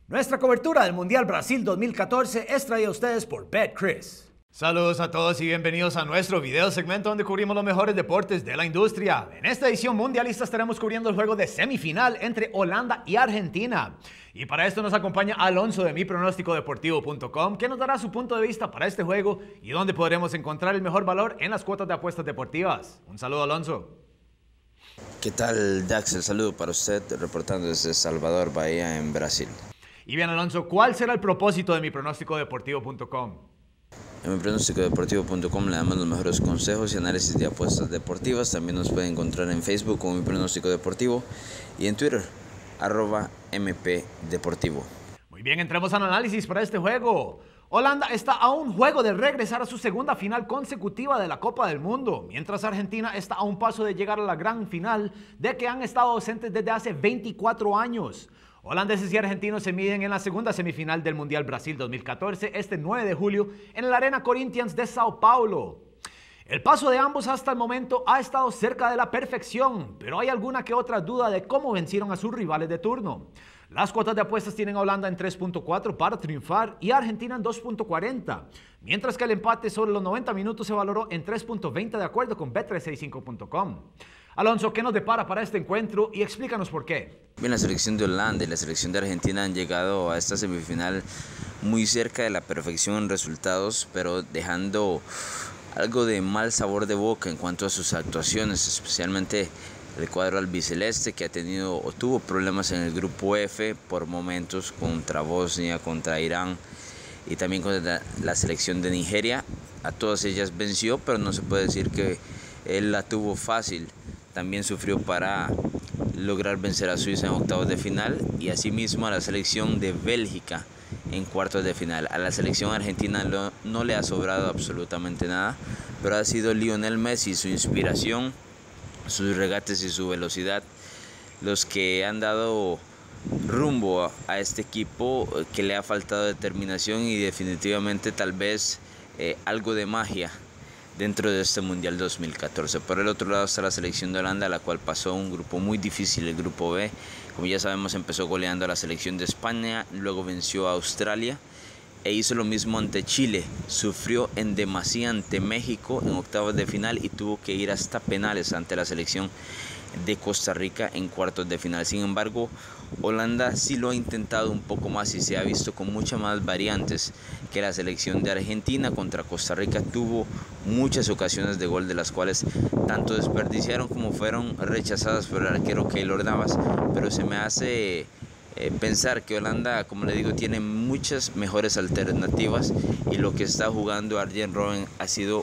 Nuestra cobertura del Mundial Brasil 2014 es traída a ustedes por BetCris. Saludos a todos y bienvenidos a nuestro video segmento donde cubrimos los mejores deportes de la industria. En esta edición mundialista estaremos cubriendo el juego de semifinal entre Holanda y Argentina. Y para esto nos acompaña Alonso de MiPronósticoDeportivo.com, que nos dará su punto de vista para este juego y donde podremos encontrar el mejor valor en las cuotas de apuestas deportivas. Un saludo, Alonso. ¿Qué tal, Dax? El saludo para usted, reportando desde Salvador Bahía, en Brasil. Y bien, Alonso, ¿cuál será el propósito de MiPronósticoDeportivo.com? En MiPronósticoDeportivo.com le damos los mejores consejos y análisis de apuestas deportivas. También nos puede encontrar en Facebook como Mi Pronóstico Deportivo y en Twitter, @MPDeportivo. Muy bien, entremos al análisis para este juego. Holanda está a un juego de regresar a su segunda final consecutiva de la Copa del Mundo, mientras Argentina está a un paso de llegar a la gran final de que han estado ausentes desde hace 24 años. Holandeses y argentinos se miden en la segunda semifinal del Mundial Brasil 2014 este 9 de julio en la Arena Corinthians de Sao Paulo. El paso de ambos hasta el momento ha estado cerca de la perfección, pero hay alguna que otra duda de cómo vencieron a sus rivales de turno. Las cuotas de apuestas tienen a Holanda en 3.4 para triunfar y a Argentina en 2.40, mientras que el empate sobre los 90 minutos se valoró en 3.20 de acuerdo con Bet365.com. Alonso, ¿qué nos depara para este encuentro? Y explícanos por qué. Bien, la selección de Holanda y la selección de Argentina han llegado a esta semifinal muy cerca de la perfección en resultados, pero dejando algo de mal sabor de boca en cuanto a sus actuaciones, especialmente el cuadro albiceleste, que ha tenido o tuvo problemas en el grupo F por momentos contra Bosnia, contra Irán y también contra la selección de Nigeria. A todas ellas venció, pero no se puede decir que él la tuvo fácil. También sufrió para lograr vencer a Suiza en octavos de final y asimismo a la selección de Bélgica en cuartos de final. A la selección argentina no le ha sobrado absolutamente nada, pero ha sido Lionel Messi, su inspiración, sus regates y su velocidad los que han dado rumbo a este equipo, que le ha faltado determinación y definitivamente tal vez algo de magia dentro de este Mundial 2014. Por el otro lado está la selección de Holanda, la cual pasó un grupo muy difícil, el grupo B. Como ya sabemos, empezó goleando a la selección de España, luego venció a Australia e hizo lo mismo ante Chile. Sufrió en demasía ante México en octavos de final y tuvo que ir hasta penales ante la selección de Costa Rica en cuartos de final. Sin embargo, Holanda sí lo ha intentado un poco más y se ha visto con muchas más variantes que la selección de Argentina. Contra Costa Rica tuvo muchas ocasiones de gol, de las cuales tanto desperdiciaron como fueron rechazadas por el arquero Keylor Navas, pero se me hace pensar que Holanda, como le digo, tiene muchas mejores alternativas y lo que está jugando Arjen Robben ha sido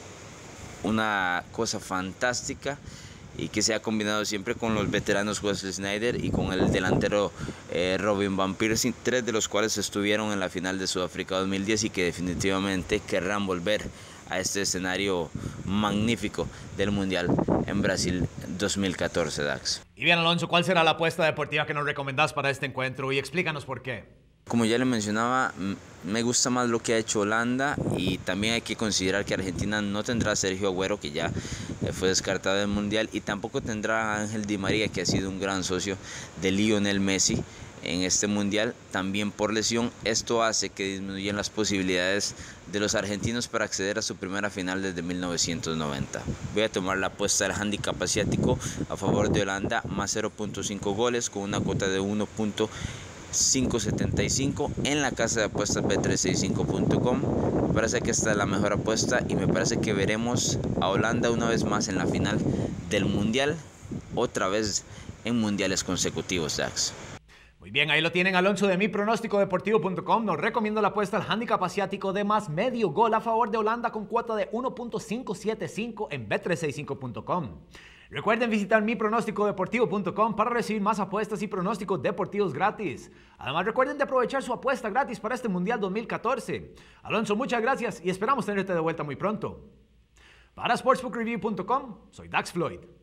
una cosa fantástica y que se ha combinado siempre con los veteranos Wesley Sneijder y con el delantero Robin van Persie, tres de los cuales estuvieron en la final de Sudáfrica 2010 y que definitivamente querrán volver a este escenario magnífico del Mundial en Brasil 2014, Dax. Y bien, Alonso, ¿cuál será la apuesta deportiva que nos recomendás para este encuentro? Y explícanos por qué. Como ya le mencionaba, me gusta más lo que ha hecho Holanda y también hay que considerar que Argentina no tendrá a Sergio Agüero, que ya fue descartado del Mundial, y tampoco tendrá a Ángel Di María, que ha sido un gran socio de Lionel Messi en este Mundial, también por lesión. Esto hace que disminuyan las posibilidades de los argentinos para acceder a su primera final desde 1990. Voy a tomar la apuesta del handicap asiático a favor de Holanda, más 0.5 goles con una cuota de 1.575 en la casa de apuestas Bet365.com. Me parece que esta es la mejor apuesta y me parece que veremos a Holanda una vez más en la final del Mundial, otra vez en mundiales consecutivos, Dax. Muy bien, ahí lo tienen, Alonso de MiPronósticoDeportivo.com. Nos recomiendo la apuesta al handicap asiático de más medio gol a favor de Holanda con cuota de 1.575 en Bet365.com. Recuerden visitar MiPronósticoDeportivo.com para recibir más apuestas y pronósticos deportivos gratis. Además, recuerden de aprovechar su apuesta gratis para este Mundial 2014. Alonso, muchas gracias y esperamos tenerte de vuelta muy pronto. Para SportsbookReview.com, soy Dax Floyd.